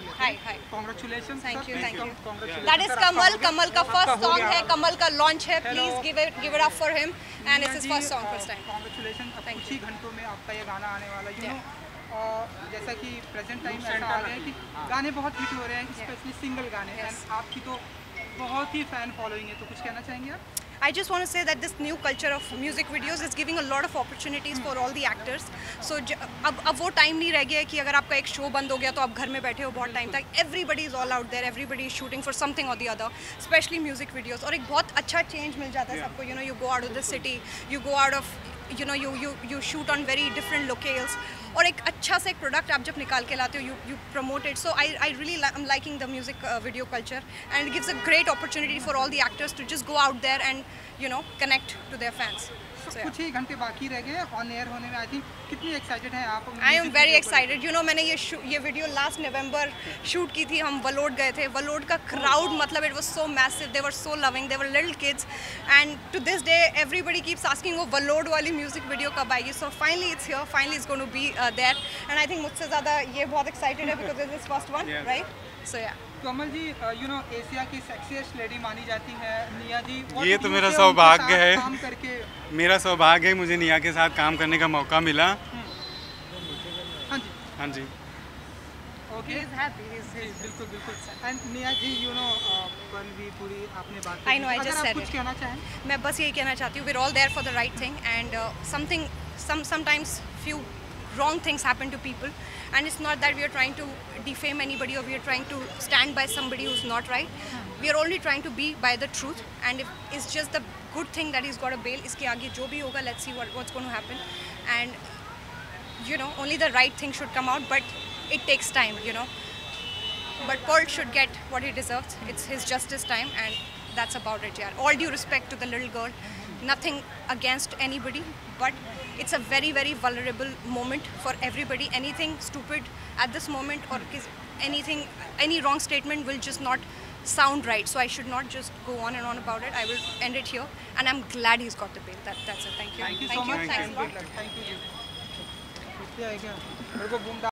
लेते हाय हैं। Hi, congratulation, thank you, thank you. Congratulation. That is Kamal, Kamal का फर्स्ट सॉन्ग है, कमल का लॉन्च है, please give it up for him and it's his first song first time. Congratulation, Thank कुछ ही घंटों में आपका ये गाना आने वाला है। जैसा कि प्रेजेंट टाइम ऐसा आ गया है कि गाने बहुत हिट हो रहे हैं, स्पेशली सिंगल गाने, एंड आपकी तो बहुत ही फैन फॉलोइंग है, तो कुछ कहना चाहेंगे आप? I just want to say that this new culture of music videos is giving a lot of opportunities for all the actors. So अब वो टाइम नहीं रह गया है कि अगर आपका एक शो बंद हो गया तो आप घर में बैठे हो बहुत टाइम तक. Everybody is all out there, everybody is shooting for something or the other, especially music videos. और एक बहुत अच्छा change मिल जाता है सबको. You know, you go out of the city, you go out of, you know, you shoot on very different locales. और एक अच्छा सा एक प्रोडक्ट आप जब निकाल के लाते हो, you promote it. So I really I'm liking the music video culture, and it gives a great opportunity for all the actors to just go out there and, you know, connect to their fans. So, कुछ ही घंटे बाकी रह गए on air होने में। I think कितनी excited हैं आप? I am very excited. You know, मैंने ये वीडियो लास्ट नवंबर शूट की थी. हम वलोड गए थे. वलोड का क्राउड, मतलब it was so massive. They were so loving. They were little kids, and to this day everybody keeps asking वो वलोड वाली म्यूजिक वीडियो कब आएगी. So finally it's here. Finally it's going to be there, and I think मुझसे ज़्यादा ये बहुत excited है because this is first one, right? So yeah. Kamal ji, you know, Asia की सेक्सीएस्ट लेडी मानी जाती है निया जी। ये तो मेरा सौभाग्य है, काम करके मेरा सौभाग्य है, मुझे निया के साथ काम करने का मौका मिला। हाँ जी, हाँ जी, ओके, बिल्कुल बिल्कुल। एंड निया जी, यू नो, भी पूरी आपने बात I know, I just said कुछ it. कहना चाहें? मैं बस यही कहना चाहती हूँ, we're all there for the right thing, and sometimes few wrong things happen to people, and it's not that we are trying to defame anybody or we are trying to stand by somebody who's not right. We are only trying to be by the truth, and if it's just the good thing that he's got a bail, इसके आगे जो भी होगा, let's see what's going to happen, and you know, only the right thing should come out, but it takes time, you know. But Paul should get what he deserves. It's his justice time, and that's about it, yeah. All due respect to the little girl, nothing against anybody, but it's a very, very vulnerable moment for everybody. Anything stupid at this moment or any wrong statement will just not sound right. So I should not just go on and on about it. I will end it here, and I'm glad he's got the bail. That's it. Thank you. Thank you so much. Thanks a lot. Thank you.